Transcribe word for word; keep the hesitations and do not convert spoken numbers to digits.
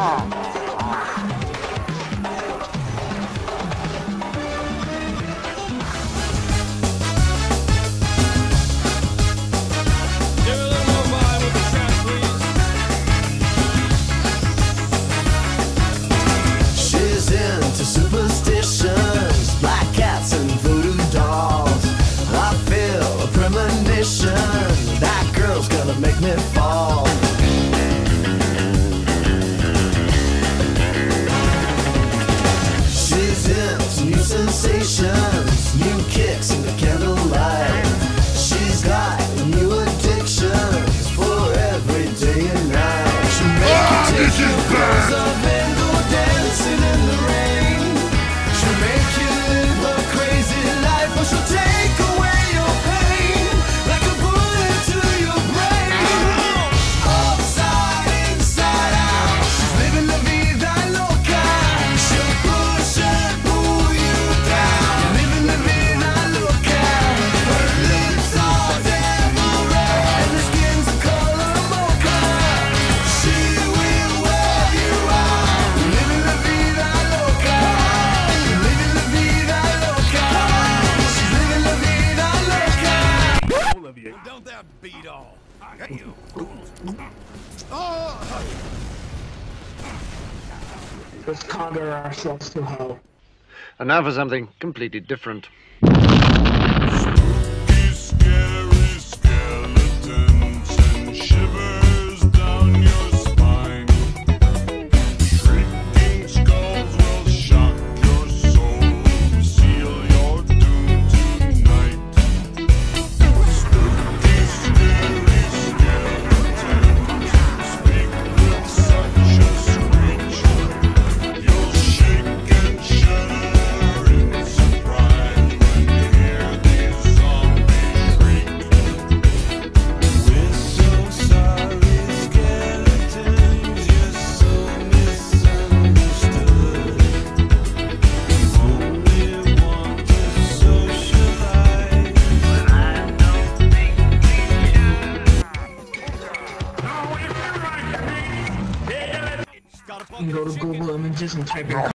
Superstitions, black cats and voodoo dolls. I feel a premonition, that girl's gonna make me fall. She's into new sensations, new kicks in the candlelight. She's got new addictions for every day and night. She'll make Ah, you this take is your bad. clothes off and go dancing in the rain. She'll make you live a crazy life, or she'll take away your pain like a bullet to your brain. Upside, inside out, she's living la vida loca. She'll push and pull you down, living la vida loca. Her lips are devil red and her skin's the color mocha. She will wear you out, living la vida loca. Living la vida loca. She's living la vida loca. All of you. Don't that beat all? I hate you. Oh. Let's conquer ourselves to hell. And now for something completely different. Scary skeletons and shivers down your spine. Shrieking skulls will shock your soul, seal your doom tonight. Spooky, scary skeletons speak with such a screech. You'll shake and shudder in surprise when you hear these zombies shriek. We're so sorry, skeletons, you're so misunderstood. You only want to socialize, but I don't think we should. You can go to Google Images and type in